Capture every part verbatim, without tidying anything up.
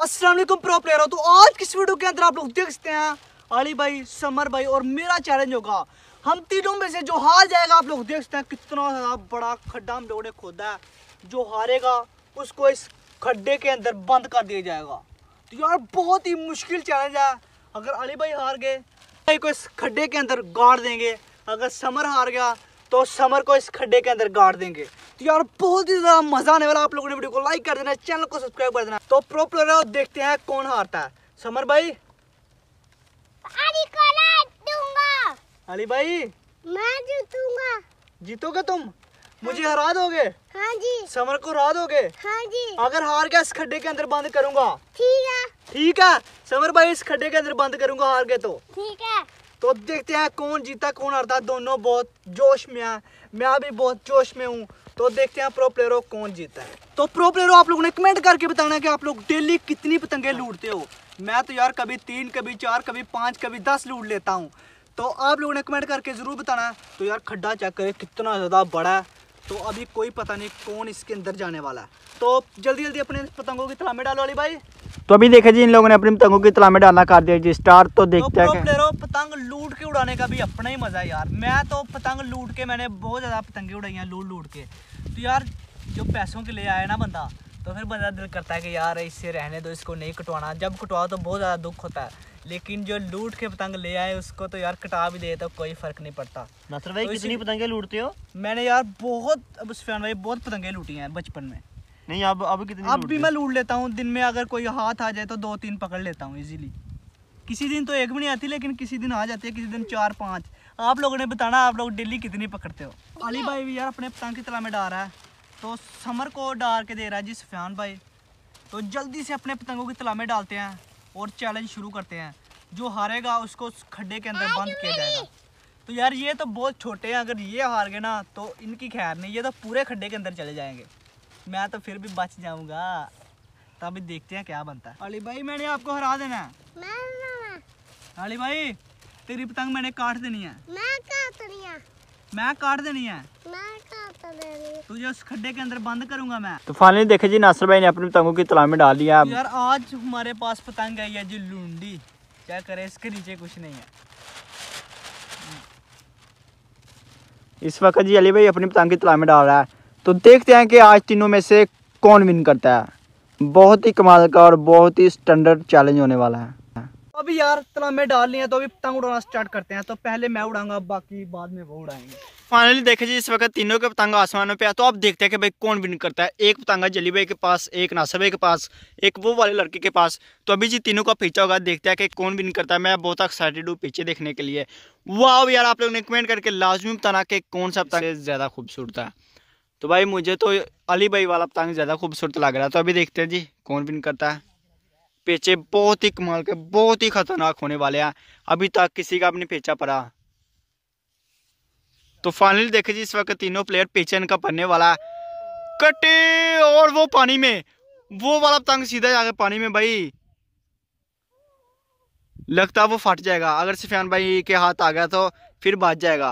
अस्सलाम वालेकुम pro player हो। तो आज किस वीडियो के अंदर आप लोग देख सकते हैं अली भाई, समर भाई और मेरा चैलेंज होगा। हम तीनों में से जो हार जाएगा, आप लोग देख सकते हैं कितना बड़ा खड्डा हम लोगों ने खोदा है। जो हारेगा उसको इस खड्डे के अंदर बंद कर दिया जाएगा। तो यार बहुत ही मुश्किल चैलेंज है। अगर अली भाई हार गए भाई को इस खड्डे के अंदर गाड़ देंगे, अगर समर हार गया तो समर को इस खड्डे के अंदर गाड़ देंगे। तो यार बहुत ही ज्यादा मजा आने वाला। आप लोगों ने वीडियो को लाइक कर देना, चैनल को सब्सक्राइब कर देना। तो प्रो प्लेयर देखते हैं कौन हारता है। समर भाई अली को नहीं दूंगा। अली भाई मैं जीतूंगा। जीतोगे तुम? मुझे हरा दोगे? हाँ जी। समर को हरा दोगे? हाँ जी। अगर हार गया इस खड्डे के अंदर बंद करूंगा। ठीक है। ठीक है समर भाई, इस खड्डे के अंदर बंद करूंगा हार गए तो। ठीक है। तो देखते हैं कौन जीता कौन हारता। दोनों बहुत जोश में है, मैं भी बहुत जोश में हूँ। तो देखते हैं प्रो प्लेयरों कौन जीता है। तो प्रो प्लेयरों आप लोगों ने कमेंट करके बताना कि आप लोग डेली कितनी पतंगे लूटते हो। मैं तो यार कभी तीन, कभी चार, कभी पाँच, कभी दस लूट लेता हूँ। तो आप लोगों ने कमेंट करके ज़रूर बताना। तो यार खड्डा चेक करें कितना ज़्यादा बड़ा है। तो अभी कोई पता नहीं कौन इसके अंदर जाने वाला है। तो जल्दी जल्दी अपने पतंगों की तलाश में डालो अली भाई। तो अभी देखिए जी, इन लोगों ने अपनी पतंगों की तलाश में डालना कर दिया जी स्टार्ट। तो देखते हैं प्लेयरों पतंग लूट के उड़ाने का भी अपना ही मजा है यार। मैं तो पतंग लूट के, मैंने बहुत ज़्यादा पतंगे उड़ाई हैं लूट लूट के। तो यार जो पैसों के लिए आए ना बंदा, तो फिर बंदा दिल करता है कि यार इससे रहने दो, इसको नहीं कटवाना। जब कटवाओ तो बहुत ज़्यादा दुख होता है। लेकिन जो लूट के पतंग ले आए उसको तो यार कटा भी दे तो कोई फर्क नहीं पड़ता। नासर भाई, तो कितनी पतंगे लूटते हो? मैंने यार बहुत, अब सुफियान भाई बहुत पतंगे लूटी हैं बचपन में। नहीं अब अब कितनी? अब भी मैं लूट लेता हूँ। दिन में अगर कोई हाथ आ जाए तो दो तीन पकड़ लेता हूँ इजीली। किसी दिन तो एक भी नहीं आती, लेकिन किसी दिन आ जाती है, किसी दिन चार पाँच। आप लोगों ने बताना आप लोग डेली कितनी पकड़ते हो। अली भाई भी यार अपने पतंग की तलाश में डाल रहा है, तो समर को डाल के दे रहा है जी सुफियान भाई। तो जल्दी से अपने पतंगों की तलाश में डालते हैं और चैलेंज शुरू करते हैं। जो हारेगा उसको उस खड्डे के अंदर बंद किया जाएगा। तो यार ये तो बहुत छोटे हैं, अगर ये हार गए ना तो इनकी खैर नहीं, ये तो पूरे खड्डे के अंदर चले जाएंगे। मैं तो फिर भी बच जाऊंगा। तो अभी देखते हैं क्या बनता है। अली भाई मैंने आपको हरा देना है। मैं अली भाई तेरी पतंग मैंने काट देनी है। मैं काट रही हूं। मैं काट देनी है। मैं काट रही हूं। तुझे उस खड्डे के अंदर बंद करूंगा मैं। तो फाइनली देखे जी, नासर भाई ने अपनी पतंगों की तलाश में डाल दिया। तो यार आज हमारे पास पतंग आई है जी लूंडी। क्या करे, इसके नीचे कुछ नहीं है। इस वक्त जी अली भाई अपनी पतंग की तलाश में डाल रहा है। तो देखते हैं कि आज तीनों में से कौन विन करता है। बहुत ही कमाल का और बहुत ही स्टैंडर्ड चैलेंज होने वाला है। अभी यार तलाश में डाल लिया, तो अभी पतंग उड़ाना स्टार्ट करते हैं। तो पहले मैं उड़ाऊंगा, बाकी बाद में वो उड़ाएंगे। फाइनली देखे जी, इस वक्त तीनों के पतंग आसमानों पे है। तो अब देखते हैं कि भाई कौन विन करता है। एक पतंग है जली भाई के पास, एक नासर भाई के पास, एक वो वाले लड़के के पास। तो अभी जी तीनों का पीछा होगा, देखते हैं कि कौन विन करता है। मैं बहुत एक्साइटेड हूँ पीछे देखने के लिए। वाह यार, आप लोग ने कमेंट करके लाजमी बताना कि कौन सा पतंग ज़्यादा खूबसूरत है। तो भाई मुझे तो अली भाई वाला पतंग ज़्यादा खूबसूरत लग रहा है। तो अभी देखते हैं जी कौन विन करता है। पेचे बहुत ही कमाल के, बहुत ही खतरनाक होने वाले हैं। अभी तक किसी का अपनी पेचा पड़ा। तो फाइनली देखे जी, इस वक्त तीनों प्लेयर पेचे इनका पड़ने वाला है। कटे और वो पानी में, वो वाला पतंग सीधा जाके पानी में। भाई लगता है वो फट जाएगा। अगर सुफियान भाई के हाथ आ गया तो फिर बच जाएगा।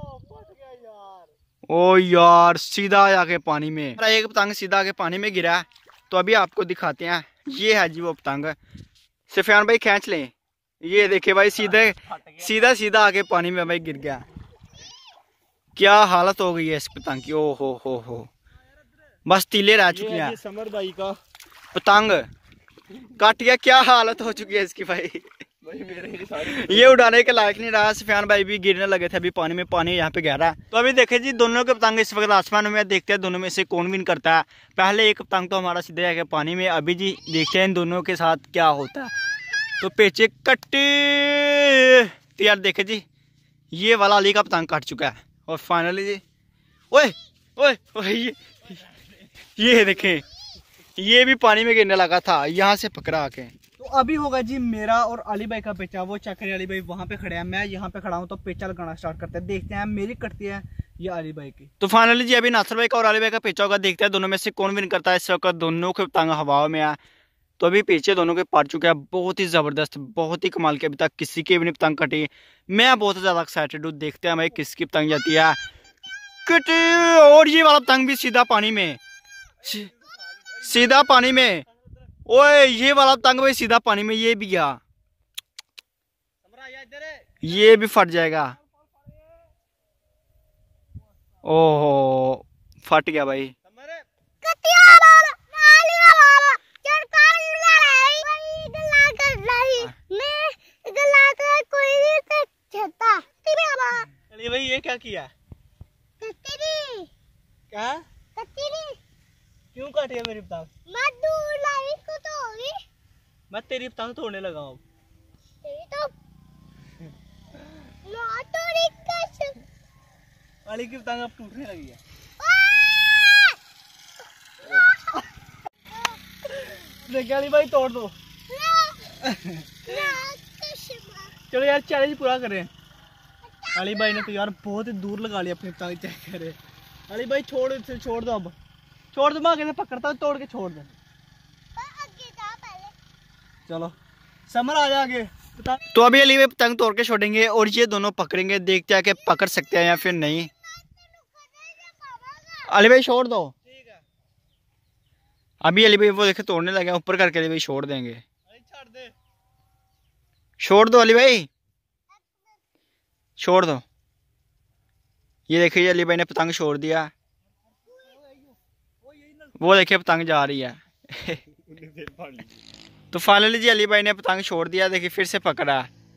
ओ यार सीधा जाके पानी में, एक पतंग सीधा आके पानी में गिरा है। तो अभी आपको दिखाते हैं, ये है जी वो पतंग। सुफियान भाई खींच लें। ये देखे भाई, सीधे सीधा सीधा आके पानी में भाई गिर गया। क्या हालत हो गई है इस पतंग की। ओ हो हो हो बस तीले रह चुकी हैं। समर भाई का पतंग काट गया, क्या हालत हो चुकी है इसकी भाई। ये उड़ाने के लायक नहीं रहा। सुफियान भाई भी गिरने लगे थे अभी पानी में, पानी यहाँ पे गहरा है। तो अभी देखे जी, दोनों के पतंग इस वक्त आसमान में। देखते हैं दोनों में से कौन विन करता है। पहले एक पतंग तो हमारा सीधे जाके पानी में। अभी जी देखते हैं इन दोनों के साथ क्या होता है। तो पेचे कट्टे। तो यार देखे जी, ये वाला अली का पतंग कट चुका है। और फाइनली जी, ओए ओए ओए ये, ये देखें, ये भी पानी में गिरने लगा था, यहाँ से पकड़ा आके। तो अभी होगा जी मेरा और अली भाई का पेचा। वो चेक करिए, अली भाई वहां पे खड़े हैं, मैं यहाँ पे खड़ा हूँ। तो पेचा लगाना स्टार्ट करते हैं, देखते हैं मेरी कटती है या अली भाई की। तो फाइनली जी अभी नासर भाई का और अली भाई का पेचा होगा। देखते हैं दोनों में से कौन विन करता है। इस वक्त दोनों के पतंग हवा में है। तो अभी पीछे दोनों के पड़ चुके हैं। बहुत ही जबरदस्त, बहुत ही कमाल के। अभी तक किसी की भी नहीं पतंग कटी। मैं बहुत ज्यादा एक्साइटेड हूँ, देखते हैं भाई किसकी पतंग जाती है। कटी, और ये वाला पतंग भी सीधा पानी में, सीधा पानी में। ओए ये वाला पतंग भाई सीधा पानी में, ये भी गया, ये भी फट जाएगा। ओहो फट गया भाई। अली भाई ये क्या किया? क्या क्यों काटी है मेरी पतंग? मैं तेरी पतंग तोड़ने लगा हूँ। अली की पतंग अब टूटने लगी है। देखिए अली भाई तोड़ दो। चलो यार चैलेंज पूरा करें। अली भाई ने तो यार बहुत ही दूर लगा लिया अपनी पतंग, चेक करे। अली भाई छोड़ इसे, छोड़ दो अब, छोड़ दो, मैं आगे से पकड़ता हूँ, तोड़ के छोड़ दे। चलो समर आ जा आगे। तो अभी अली भाई पतंग तोड़ के छोड़ेंगे और ये दोनों पकड़ेंगे, देखते हैं कि पकड़ सकते हैं या फिर नहीं। अली भाई छोड़ दो। ठीक है। अभी अली भाई वो देखे तोड़ने लगे, ऊपर करके अली भाई छोड़ देंगे। छोड़ दे, छोड़ दो अली भाई, छोड़ दो। ये देखिए अली भाई ने पतंग छोड़ दिया, वो देखिए पतंग जा रही है। तो फाइनली जी अली भाई ने पतंग छोड़ दिया, देखिए फिर से पकड़ा।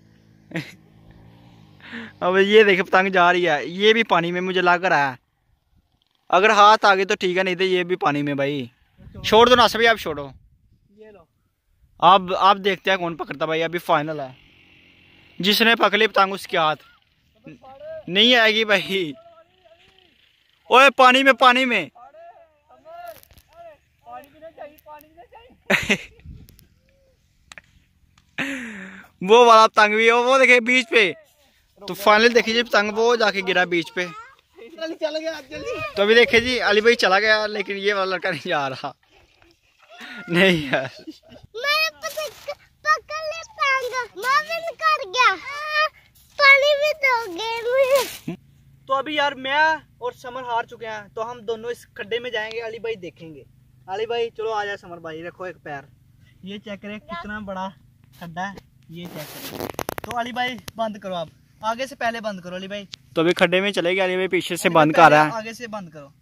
अब ये देखिए पतंग जा रही है, ये भी पानी में मुझे लग रहा है। अगर हाथ आ गए तो ठीक है, नहीं तो ये भी पानी में भाई। छोड़ दो ना सभी, आप छोड़ो। ये लो। आप आप देखते हैं कौन पकड़ता भाई। अभी फाइनल है, जिसने पकड़ी पतंग उसके हाथ नहीं आएगी भाई। ओए पानी में, पानी में। वो वाला पतंग भी है, वो देखे बीच पे। तो फाइनली देखिए जी पतंग वो जाके गिरा बीच पे। चला गया जल्दी। तो अभी देखिए जी अली भाई चला गया, लेकिन ये वाला लड़का नहीं जा रहा। नहीं यार मैंने पकड़ पकड़ ले पतंग, मैं भी कर गया, पानी में तो गए। तो अभी यार मैं और समर हार चुके हैं, तो हम दोनों इस खड्डे में जाएंगे, अली भाई देखेंगे। अली भाई चलो आ जाए। समर भाई रखो एक पैर, ये चेक करें कितना बड़ा खड्डा है, ये चेक करें। तो अली भाई बंद करो, आप आगे से पहले बंद करो अली भाई। तो अभी खड्डे में चले गए, अली भाई पीछे से बंद कर रहा है। आगे से बंद करो।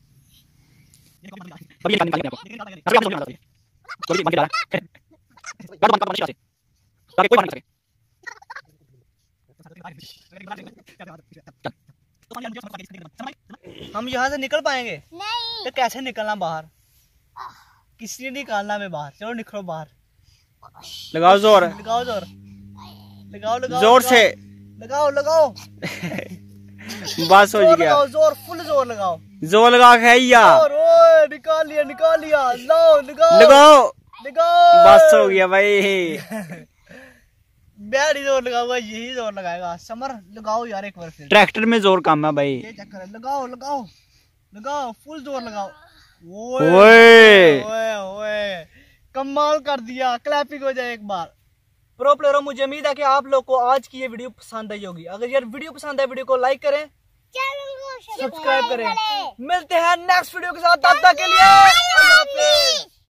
हम यहाँ से निकल पाएंगे? नहीं। तो कैसे निकलना बाहर? किसी ने निकालना में बाहर। चलो निकलो बाहर। लगाओ जोर, लगाओ जोर, लगाओ लगाओ जोर से लगाओ लगाओ। बस हो जोर गया, लगाओ, जोर फुल जोर लगाओ, जोर लगा के या जोर। ओए निकाल लिया, निकाल लिया। लो लगाओ लगाओ, लगाओ। बस हो गया भाई। बैड जोर लगाऊंगा, यही जोर लगाएगा। समर लगाओ यार एक बार फिर। ट्रैक्टर में जोर कम है भाई। ये चक्कर है, लगाओ लगाओ लगाओ, फुल जोर लगाओ। ओए ओए ओए कमाल कर दिया। क्लैपिंग हो जाए एक बार। प्रो प्लेयरों, मुझे उम्मीद है कि आप लोग को आज की ये वीडियो पसंद आई होगी। अगर यार वीडियो पसंद है, वीडियो को लाइक करें, चैनल को सब्सक्राइब करें। मिलते हैं नेक्स्ट वीडियो के साथ, तब तक के लिए अल्लाह हाफिज़।